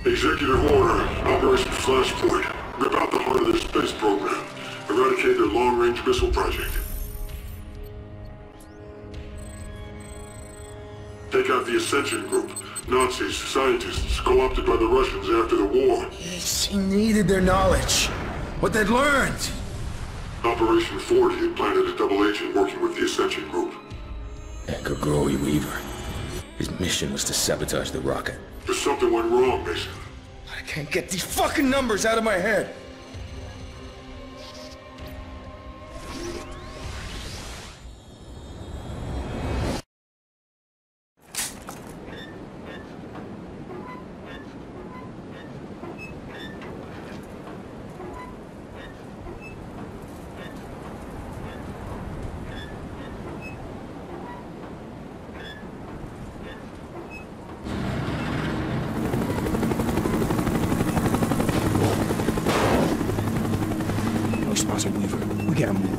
Executive order, Operation Flashpoint. Rip out the heart of their space program. Eradicate their long-range missile project. Take out the Ascension Group. Nazis, scientists, co-opted by the Russians after the war. She needed their knowledge. What they'd learned. Operation 40 had planted a double agent working with the Ascension Group. Grigori Weaver. His mission was to sabotage the rocket. But something went wrong, Mason. I can't get these fucking numbers out of my head. Weaver, we gotta move.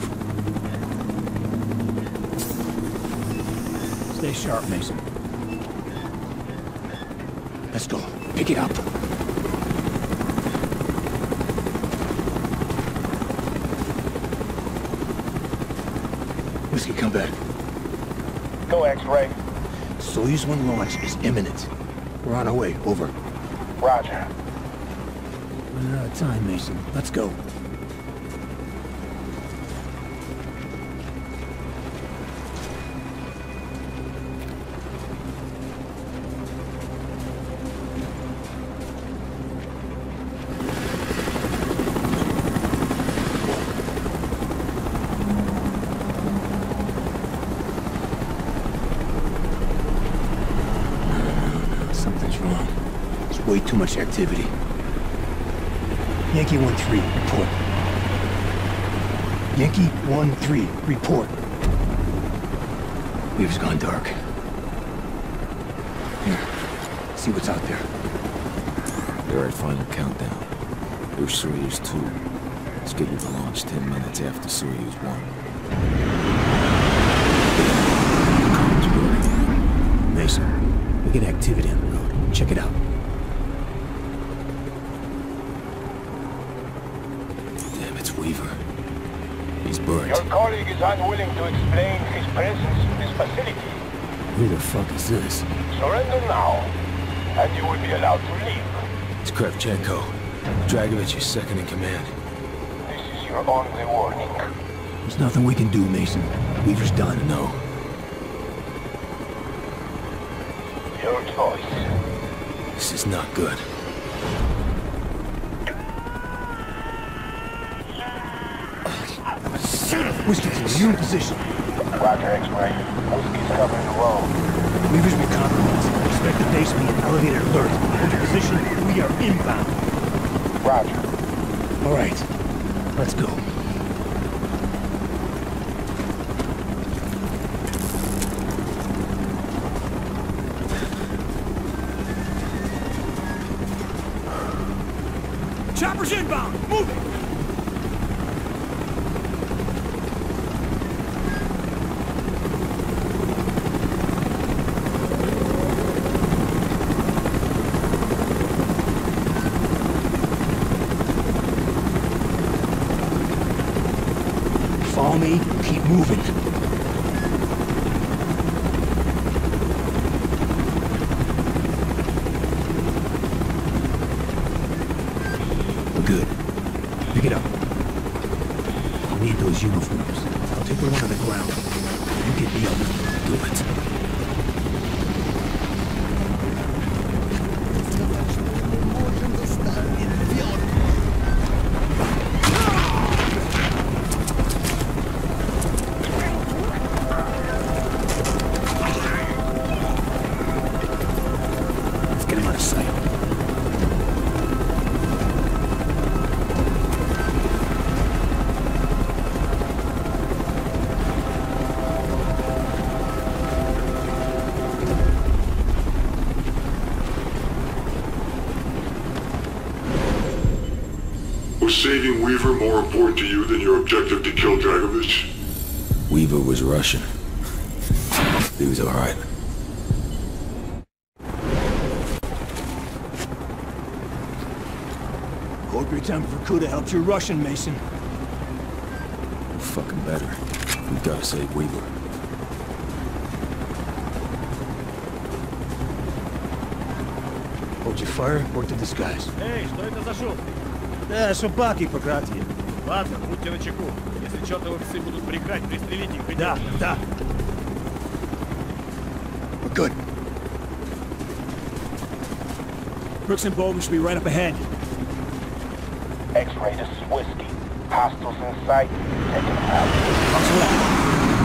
Stay sharp, Mason. Let's go. Pick it up. Whiskey, come back. Go, X-Ray. Soyuz 1 launch is imminent. We're on our way. Over. Roger. Running out of time, Mason. Let's go. Way too much activity. Yankee 1-3, report. Yankee 1-3, report. Weaver's gone dark. Here, see what's out there. They're at final countdown. There's Soyuz 2. Scheduled to launch 10 minutes after Soyuz 1. Mason, we get activity on the road. Check it out. Weaver. He's burned. Your colleague is unwilling to explain his presence in this facility. Who the fuck is this? Surrender now, and you will be allowed to leave. It's Kravchenko. Dragovich is second in command. This is your only warning. There's nothing we can do, Mason. Weaver's done. No. Your choice. This is not good. Whiskey, you're in position. Roger, X-Ray. Whiskey's covering the road. Weaver's been compromised. Expect the base to be an elevated alert. Hold your position. We are inbound. Roger. All right. Let's go. Chopper's inbound. Move it. Follow me, keep moving. We're good. Pick it up. I need those uniforms. I'll take the one on the ground. You get the other. Do it. Was saving Weaver more important to you than your objective to kill Dragovich? Weaver was Russian. He was all right. Every time Verkuda helped your Russian, Mason. We're fucking better. We gotta save Weaver. Hold your fire, work the disguise. Эй, что это за шум? Да, собаки по кратье. Ладно, будьте начеку. Если чертовы псы будут брехать, пристрелите их. Да, да. We're good. Brooks and Bowman should be right up ahead. X-ray, this is Whiskey. Hostiles in sight. Taking them out. Box left.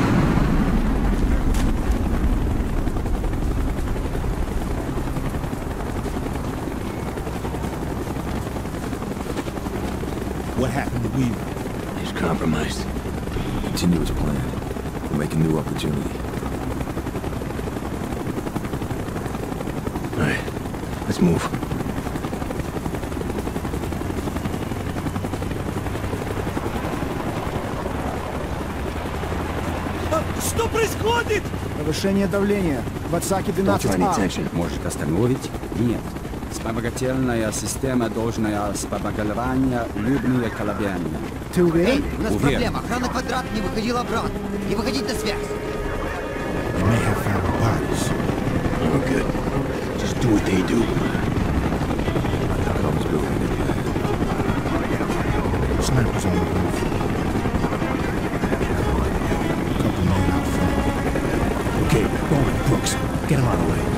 What happened to Weaver? He's compromised. Continue as planned. We'll make a new opportunity. All right, let's move. Что происходит? Повышение давления. В отсаке 12А. Может остановить? Нет. Вспомогательная система должна вспомогательная любые колебания. Ты уверен? У нас проблема. Охрана квадрат не выходил обратно. Не выходить на связь. They may have found the bodies. We're good. Just do what they do. Comes building it back. Snipers on the roof. Couple men out front. Okay, Bowman, Brooks, get him out of the way.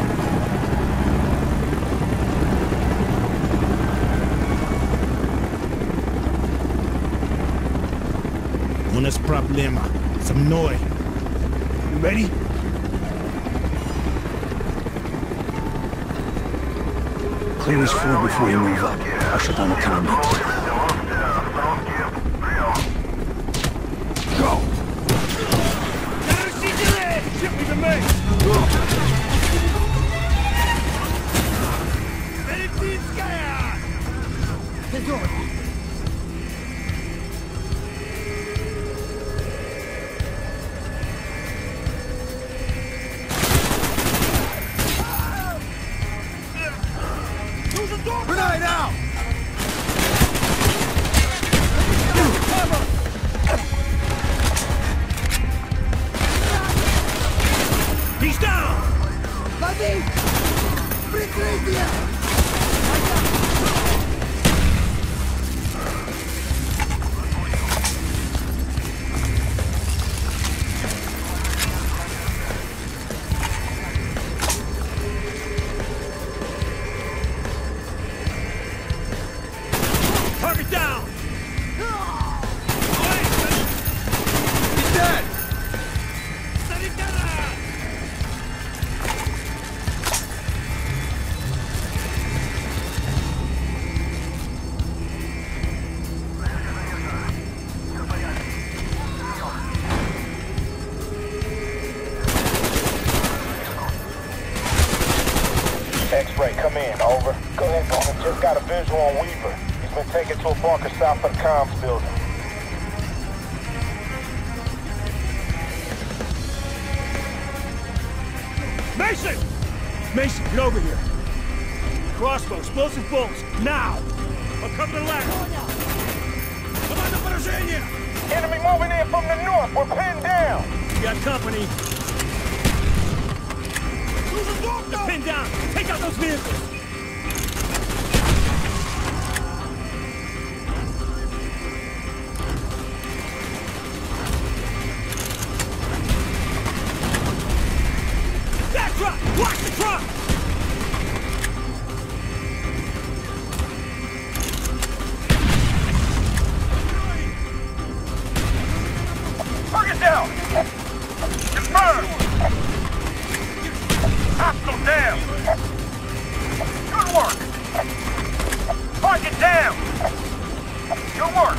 У нас проблема. Со мной. You ready? Clear this floor before you move up. I'll shut down the comments. Go! Grenade out! He's down! Води! Прикрытие! Target down! He's dead! X-ray, come in. Over. Go ahead, Bowman. Just got a visual on Weaver. He's been taken to a bunker south of the comms building. Mason! Mason, get over here. Crossbow, explosive bolts, now! I'll cover the ladder. Команда поражения! Enemy moving in from the north. We're pinned down. You got company. They're pinned down. Take out those vehicles. That truck! Watch the truck! Target down. Confirmed. Hostile down. Good work. Target down. Good work.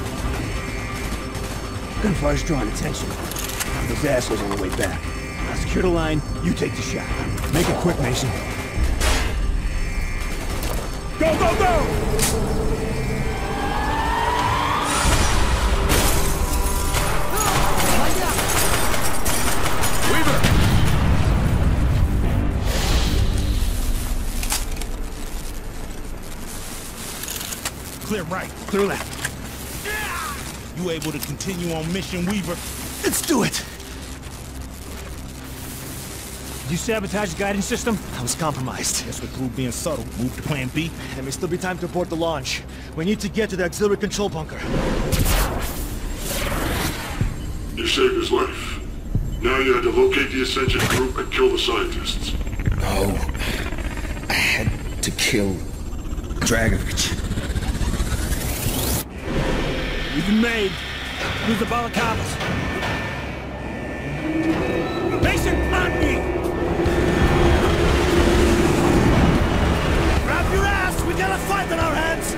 Gunfire's drawing attention. Those assholes on the way back. I'll secure Secure the line, you take the shot. Make it quick, Mason. Go, go, go! Clear right, clear left. You able to continue on mission, Weaver? Let's do it! Did you sabotage the guidance system? I was compromised. Guess we're through being subtle. Move to plan B. There may still be time to abort the launch. We need to get to the auxiliary control bunker. You saved his life. Now you had to locate the Ascension group and kill the scientists. No. I had to kill Dragovich. You've been made. Use the balaclavas. Mason, on me! Grab your ass! We got a fight on our hands!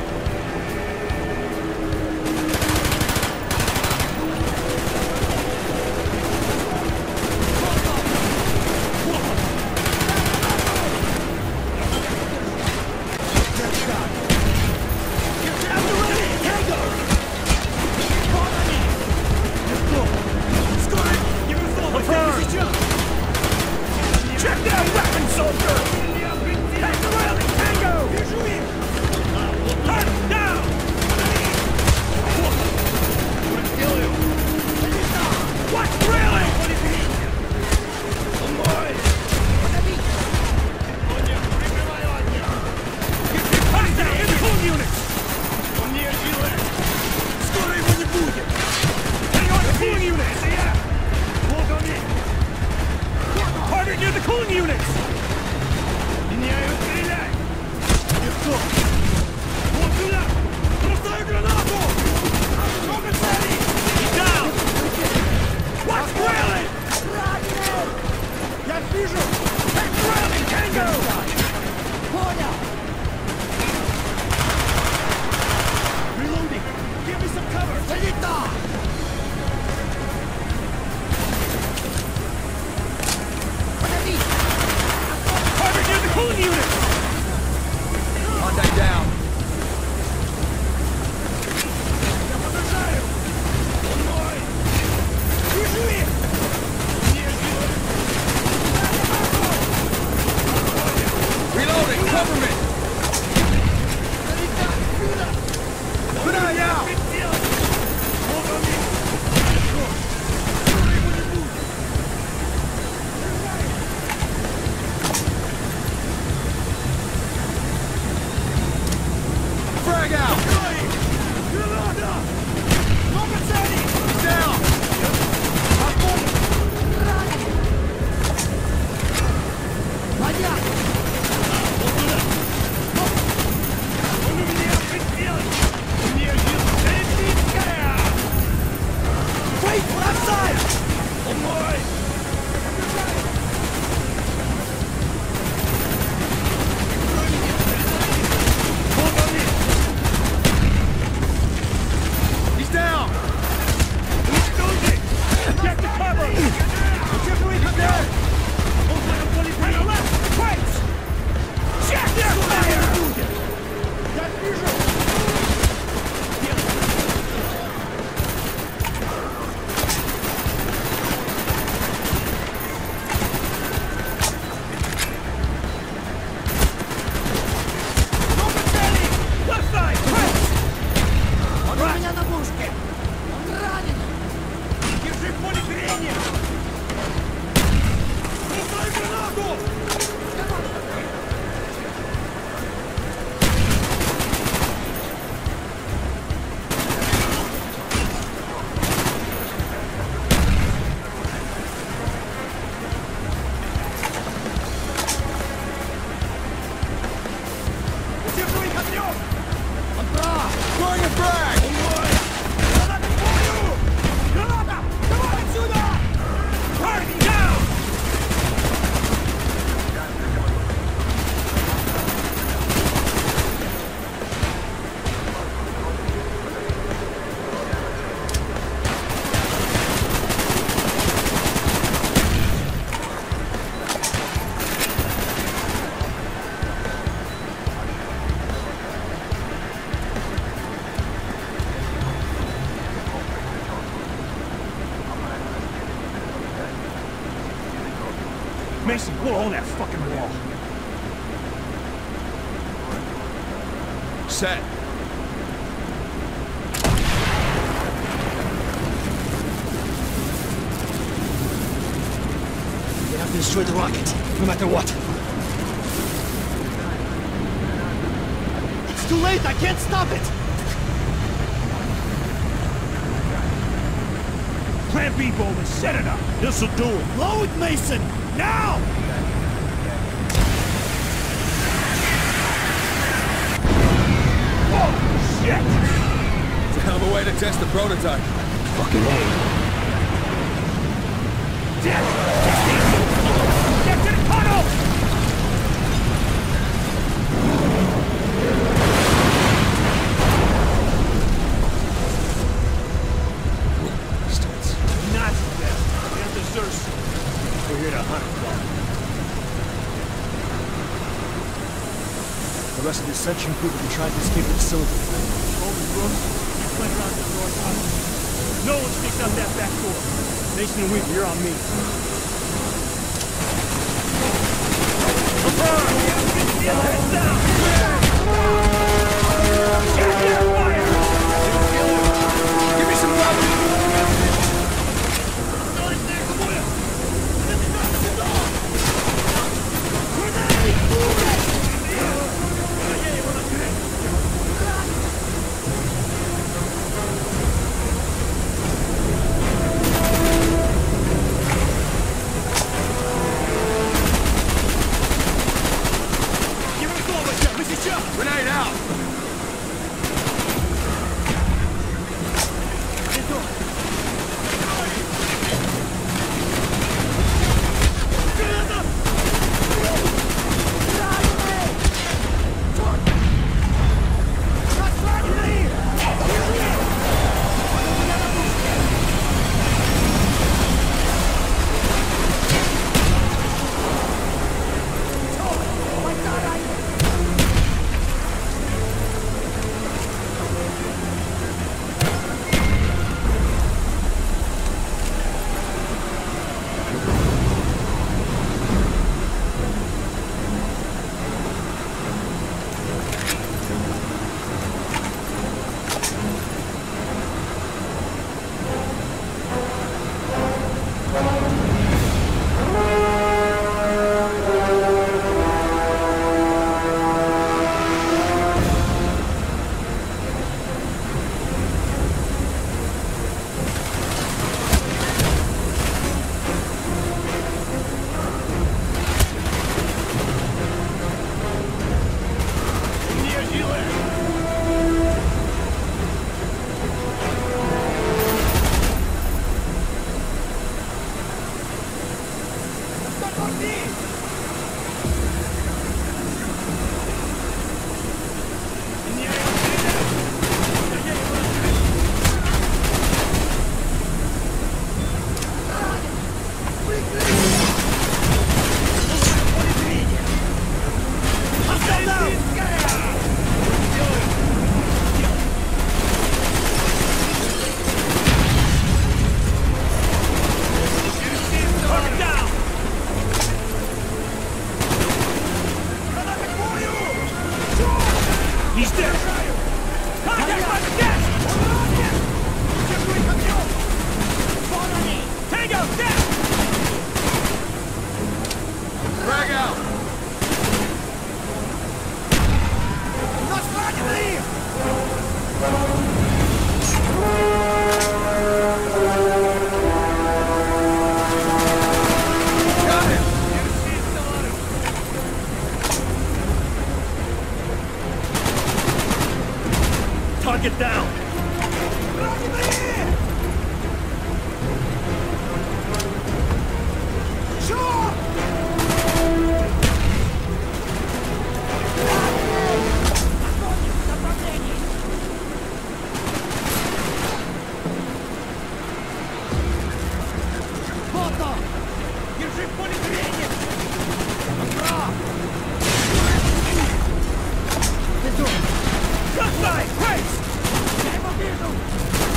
Mason, go on that fucking wall. Set. We have to destroy the rocket, no matter what. It's too late, I can't stop it! Plan B, Bowman, set it up. This'll do it. Blow it, Mason! Now! Oh, shit! It's a hell of a way to test the prototype. Fucking A. Get to the tunnel! Nazi death. And desertion. We're here to hunt them. The rest of the section group will be trying to escape the facility. Bowman, Brooks, you plant around the north tunnel. No one sticks out that back door. Mason and Weaver, you're on me. Heads down! Fire! Give me some cover! Grenade out! Get down!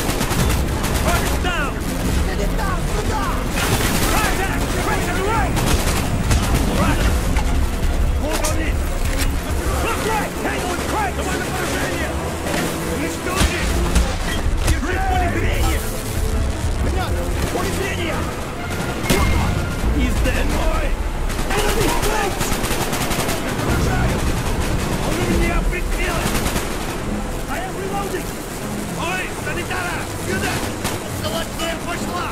Target down! Contact! Right to the right! Ой, санитара! Сюда! Эскалация пошла!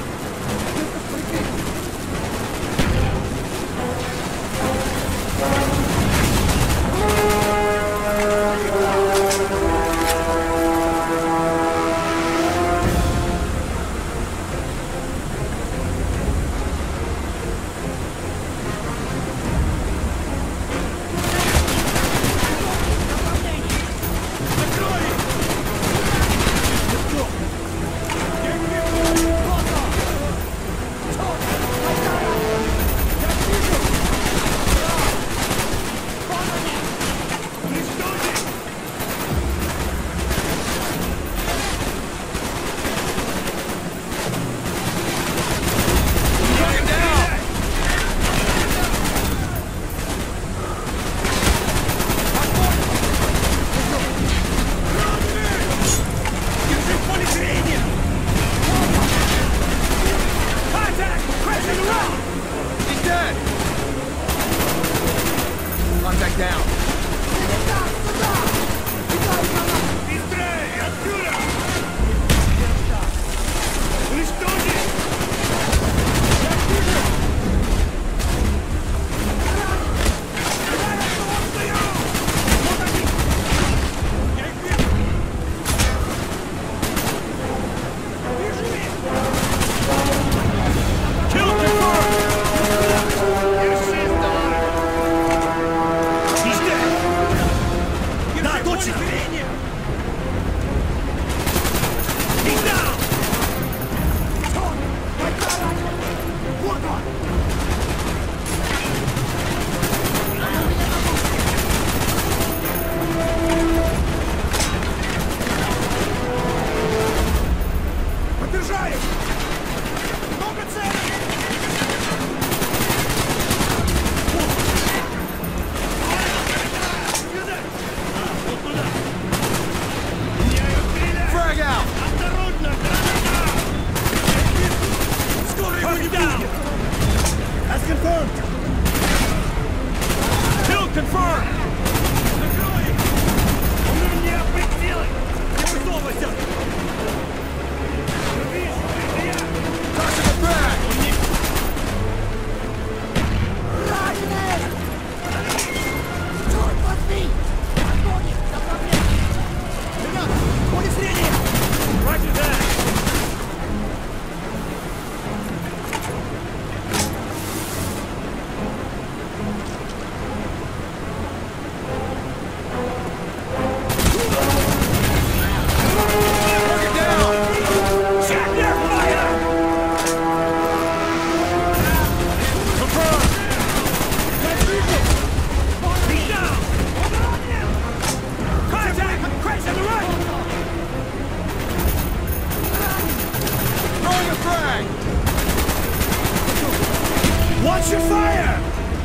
Watch your fire!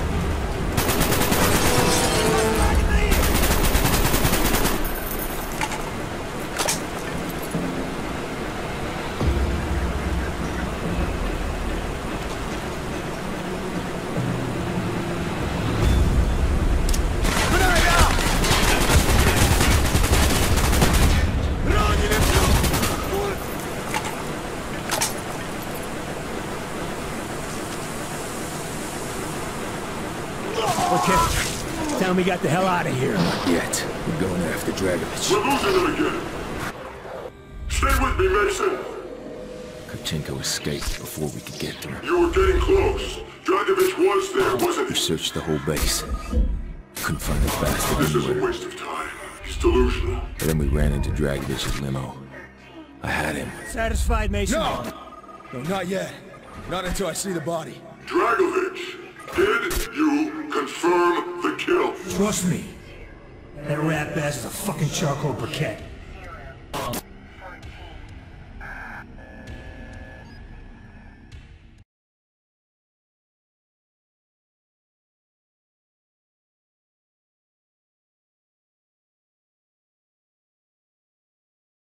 Okay, time we got the hell out of here. Not yet. We're going after Dragovich. We're losing them again. Stay with me, Mason. Kravchenko escaped before we could get to him. You were getting close. Dragovich was there, wasn't We he? searched the whole base. Couldn't find the bastard This is a anywhere. waste of time. He's delusional. And then we ran into Dragovich's limo. I had him. Satisfied, Mason? No! No, not yet. Not until I see the body. Dragovich, did you confirm the kill? Trust me. That rat ass is a fucking charcoal briquette.